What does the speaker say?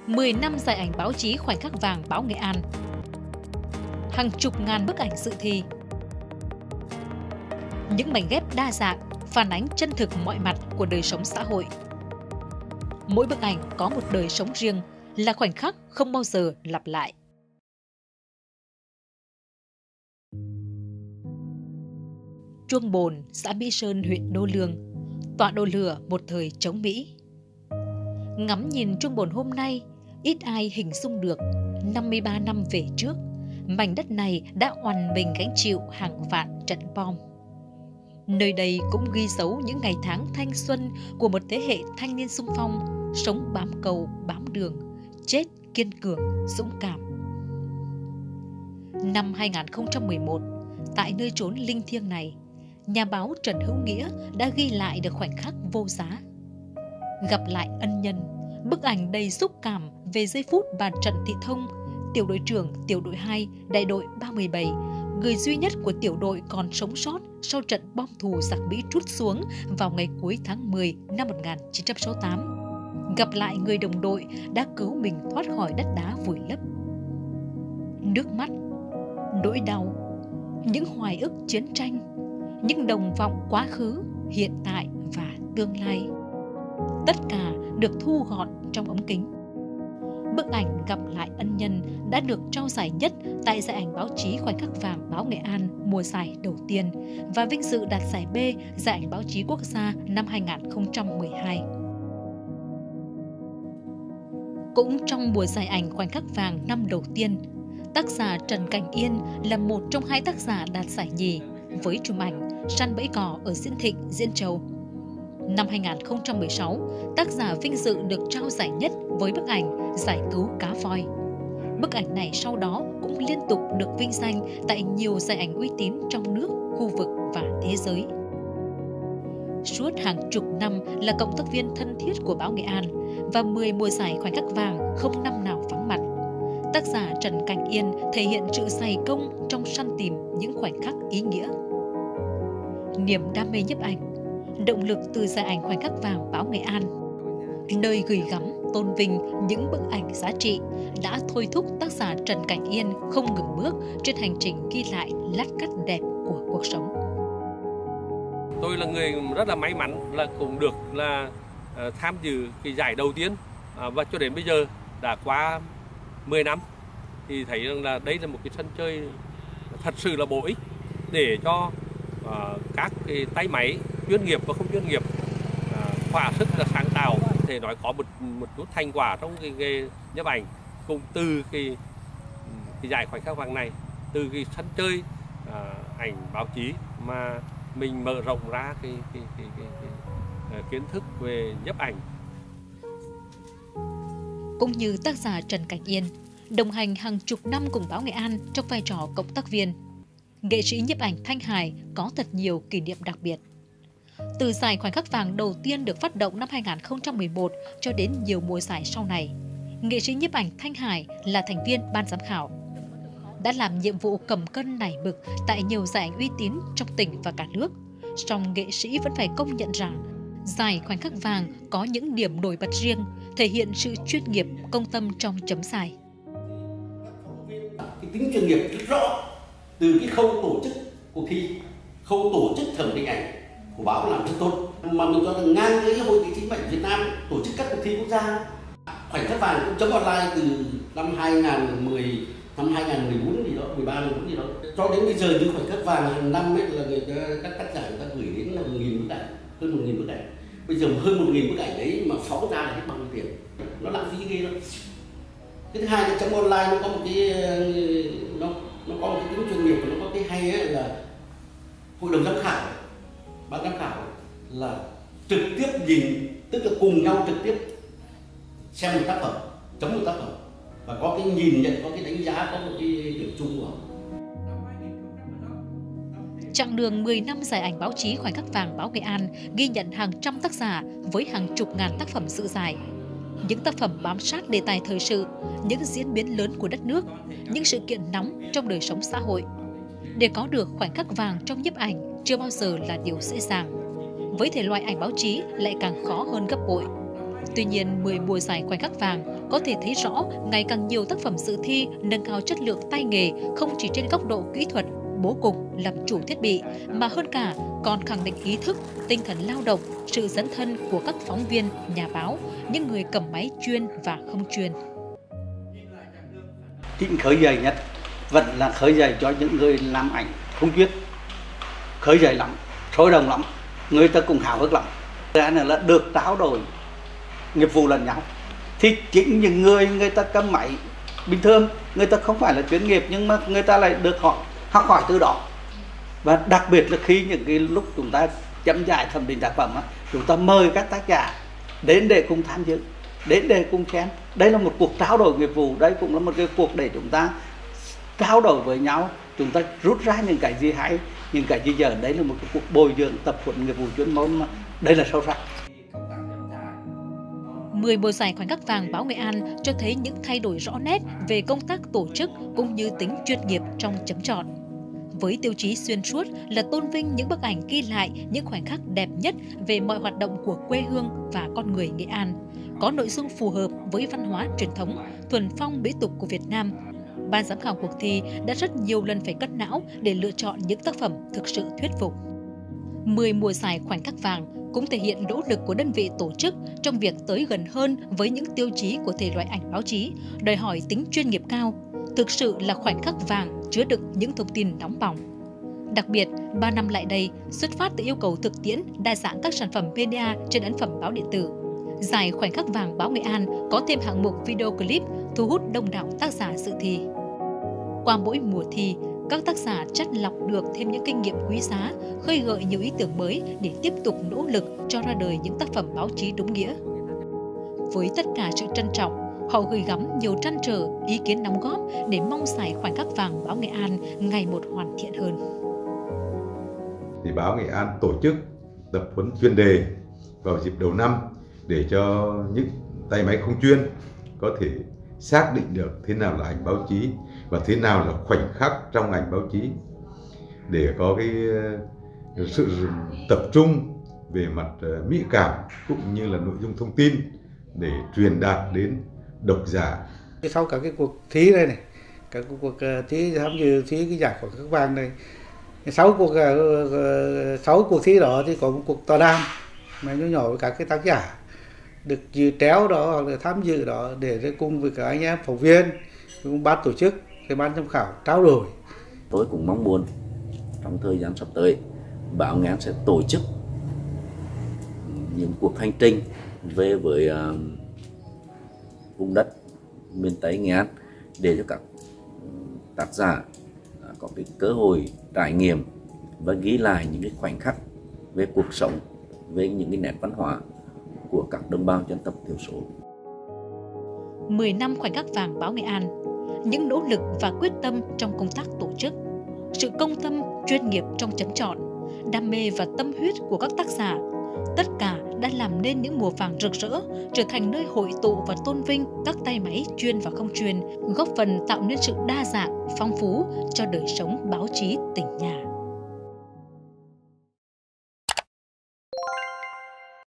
10 năm giải ảnh báo chí khoảnh khắc vàng báo Nghệ An. Hàng chục ngàn bức ảnh dự thi. Những mảnh ghép đa dạng, phản ánh chân thực mọi mặt của đời sống xã hội. Mỗi bức ảnh có một đời sống riêng, là khoảnh khắc không bao giờ lặp lại. Chuông Bồn, xã Mỹ Sơn, huyện Đô Lương, tọa độ lửa một thời chống Mỹ. Ngắm nhìn Chuông Bồn hôm nay, ít ai hình dung được 53 năm về trước, mảnh đất này đã oằn mình gánh chịu hàng vạn trận bom. Nơi đây cũng ghi dấu những ngày tháng thanh xuân của một thế hệ thanh niên xung phong, sống bám cầu, bám đường, chết kiên cường, dũng cảm. Năm 2011, tại nơi chốn linh thiêng này, nhà báo Trần Hữu Nghĩa đã ghi lại được khoảnh khắc vô giá. Gặp lại ân nhân, bức ảnh đầy xúc cảm về giây phút bà Trần Thị Thông, tiểu đội trưởng tiểu đội 2, đại đội 317, người duy nhất của tiểu đội còn sống sót sau trận bom thù giặc Mỹ trút xuống vào ngày cuối tháng 10 năm 1968. Gặp lại người đồng đội đã cứu mình thoát khỏi đất đá vùi lấp. Nước mắt, nỗi đau, những hoài ức chiến tranh, những đồng vọng quá khứ, hiện tại và tương lai. Tất cả được thu gọn trong ống kính. Bức ảnh gặp lại ân nhân đã được trao giải nhất tại giải ảnh báo chí khoảnh khắc vàng báo Nghệ An mùa giải đầu tiên và vinh dự đạt giải B giải ảnh báo chí quốc gia năm 2012. Cũng trong mùa giải ảnh khoảnh khắc vàng năm đầu tiên, tác giả Trần Cảnh Yên là một trong 2 tác giả đạt giải nhì với chùm ảnh Săn Bẫy Cò ở Diễn Thịnh, Diễn Châu. Năm 2016, tác giả vinh dự được trao giải nhất với bức ảnh Giải cứu cá voi. Bức ảnh này sau đó cũng liên tục được vinh danh tại nhiều giải ảnh uy tín trong nước, khu vực và thế giới. Suốt hàng chục năm là cộng tác viên thân thiết của báo Nghệ An và 10 mùa giải khoảnh khắc vàng không năm nào vắng mặt. Tác giả Trần Cảnh Yên thể hiện sự dày công trong săn tìm những khoảnh khắc ý nghĩa. Niềm đam mê nhiếp ảnh, động lực từ giải ảnh khoảnh khắc vàng báo Nghệ An, nơi gửi gắm tôn vinh những bức ảnh giá trị đã thôi thúc tác giả Trần Cảnh Yên không ngừng bước trên hành trình ghi lại lát cắt đẹp của cuộc sống. Tôi là người rất là may mắn là cũng được là tham dự cái giải đầu tiên và cho đến bây giờ đã qua 10 năm thì thấy rằng là đây là một cái sân chơi thật sự là bổ ích để cho các cái tay máy chuyên nghiệp và không chuyên nghiệp thỏa sức là sáng tạo, thể nói có một chút thành quả trong cái nghề nhiếp ảnh, cùng từ cái giải khoảnh khắc vàng này, từ cái sân chơi ảnh báo chí mà mình mở rộng ra cái kiến thức về nhiếp ảnh. Cũng như tác giả Trần Cảnh Yên, đồng hành hàng chục năm cùng báo Nghệ An trong vai trò cộng tác viên, nghệ sĩ nhiếp ảnh Thanh Hải có thật nhiều kỷ niệm đặc biệt. Từ giải khoảnh khắc vàng đầu tiên được phát động năm 2011 cho đến nhiều mùa giải sau này, nghệ sĩ nhiếp ảnh Thanh Hải là thành viên ban giám khảo, đã làm nhiệm vụ cầm cân nảy mực tại nhiều giải ảnh uy tín trong tỉnh và cả nước. Song nghệ sĩ vẫn phải công nhận rằng giải khoảnh khắc vàng có những điểm nổi bật riêng, thể hiện sự chuyên nghiệp, công tâm trong chấm giải. Cái tính chuyên nghiệp rất rõ từ cái khâu tổ chức cuộc thi, khâu tổ chức thẩm định ảnh của báo làm rất tốt, mà mình cho rằng ngang với Hội Nghệ sĩ nhiếp ảnh Việt Nam tổ chức các cuộc thi quốc gia. Khoảnh khắc vàng cũng chấm online từ năm 2010, năm 2014 gì đó, 13, 14 gì đó. Cho đến bây giờ như khoảnh khắc vàng hàng năm ấy là các tác giả người ta gửi đến là 1.000 bức ảnh, hơn 1.000 bức ảnh. Bây giờ hơn 1.000 bức ảnh đấy mà phóng ra là hết bao nhiêu tiền? Nó lãng phí ghê lắm. Cái thứ hai là chấm online nó có một cái nó có một cái tính chuyên nghiệp và nó có cái hay ấy là hội đồng giám khảo, ban giám khảo là trực tiếp nhìn, tức là cùng nhau trực tiếp xem một tác phẩm, chấm một tác phẩm và có cái nhìn nhận, có cái đánh giá, có một cái điểm chung của họ. Chặng đường 10 năm giải ảnh báo chí khoảnh khắc vàng báo Nghệ An ghi nhận hàng trăm tác giả với hàng chục ngàn tác phẩm dự giải. Những tác phẩm bám sát đề tài thời sự, những diễn biến lớn của đất nước, những sự kiện nóng trong đời sống xã hội. Để có được khoảnh khắc vàng trong nhiếp ảnh chưa bao giờ là điều dễ dàng. Với thể loại ảnh báo chí lại càng khó hơn gấp bội. Tuy nhiên, 10 mùa giải khoảnh khắc vàng có thể thấy rõ ngày càng nhiều tác phẩm dự thi nâng cao chất lượng tay nghề không chỉ trên góc độ kỹ thuật, bố cục, làm chủ thiết bị, mà hơn cả còn khẳng định ý thức, tinh thần lao động, sự dấn thân của các phóng viên, nhà báo, những người cầm máy chuyên và không chuyên. Chính khởi dậy nhất vẫn là khởi dậy cho những người làm ảnh không chuyên. Khởi dậy lắm, sôi động lắm, người ta cùng hào hức lắm. Cái này là được trao đổi nghiệp vụ lẫn nhau. Thì chính những người ta cầm máy bình thường, người ta không phải là chuyên nghiệp nhưng mà người ta lại được họ học hỏi từ đó. Và đặc biệt là khi những cái lúc chúng ta chấm giải thẩm định tác phẩm, chúng ta mời các tác giả đến để cùng tham dự, đến để cùng khen. Đây là một cuộc trao đổi nghiệp vụ, đây cũng là một cái cuộc để chúng ta trao đổi với nhau, chúng ta rút ra những cái gì hay, những cái gì dở. Đấy là một cái cuộc bồi dưỡng tập huấn nghiệp vụ chuyên môn mà đây là sâu sắc. 10 mùa giải khoảnh khắc vàng báo Nghệ An cho thấy những thay đổi rõ nét về công tác tổ chức cũng như tính chuyên nghiệp trong chấm chọn. Với tiêu chí xuyên suốt là tôn vinh những bức ảnh ghi lại những khoảnh khắc đẹp nhất về mọi hoạt động của quê hương và con người Nghệ An, có nội dung phù hợp với văn hóa truyền thống, thuần phong mỹ tục của Việt Nam. Ban giám khảo cuộc thi đã rất nhiều lần phải cất não để lựa chọn những tác phẩm thực sự thuyết phục. 10 mùa giải khoảnh khắc vàng cũng thể hiện nỗ lực của đơn vị tổ chức trong việc tới gần hơn với những tiêu chí của thể loại ảnh báo chí, đòi hỏi tính chuyên nghiệp cao, thực sự là khoảnh khắc vàng chứa đựng những thông tin nóng bỏng. Đặc biệt, 3 năm lại đây, xuất phát từ yêu cầu thực tiễn đa dạng các sản phẩm media trên ấn phẩm báo điện tử, giải khoảnh khắc vàng báo Nghệ An có thêm hạng mục video clip thu hút đông đảo tác giả dự thi. Qua mỗi mùa thi, các tác giả chắt lọc được thêm những kinh nghiệm quý giá, khơi gợi nhiều ý tưởng mới để tiếp tục nỗ lực cho ra đời những tác phẩm báo chí đúng nghĩa. Với tất cả sự trân trọng, họ gửi gắm nhiều trăn trở, ý kiến đóng góp để mong giải khoảnh khắc vàng báo Nghệ An ngày một hoàn thiện hơn. Thì báo Nghệ An tổ chức tập huấn chuyên đề vào dịp đầu năm để cho những tay máy không chuyên có thể xác định được thế nào là ảnh báo chí và thế nào là khoảnh khắc trong ảnh báo chí, để có cái sự tập trung về mặt mỹ cảm cũng như là nội dung thông tin để truyền đạt đến độc giả. Sau cả cái cuộc thi này, các cuộc thi tham dự thi cái giải khoảnh khắc vàng này, sáu cuộc thi đó thì có một cuộc tọa đàm mà nhỏ nhỏ với các cái tác giả được treo đó hoặc là tham dự đó để cùng với các anh em phóng viên, cùng ban tổ chức, cái ban giám khảo trao đổi. Tôi cũng mong muốn trong thời gian sắp tới, báo Nghệ An sẽ tổ chức những cuộc hành trình về với vùng đất miền Tây Nghệ An để cho các tác giả có cái cơ hội trải nghiệm và ghi lại những cái khoảnh khắc về cuộc sống, về những cái nét văn hóa của các đồng bào dân tộc thiểu số. 10 năm khoảnh khắc vàng báo Nghệ An, những nỗ lực và quyết tâm trong công tác tổ chức, sự công tâm, chuyên nghiệp trong chấm chọn, đam mê và tâm huyết của các tác giả, tất cả đã làm nên những mùa vàng rực rỡ, trở thành nơi hội tụ và tôn vinh các tay máy chuyên và không chuyên, góp phần tạo nên sự đa dạng, phong phú cho đời sống báo chí tỉnh nhà.